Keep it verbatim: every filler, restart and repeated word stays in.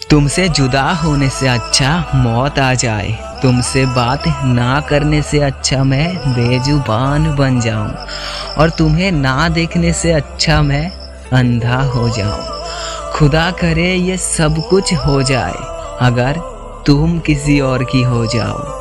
तुमसे जुदा होने से अच्छा मौत आ जाए, तुमसे बात ना करने से अच्छा मैं बेजुबान बन जाऊं, और तुम्हें ना देखने से अच्छा मैं अंधा हो जाऊं। खुदा करे ये सब कुछ हो जाए अगर तुम किसी और की हो जाओ।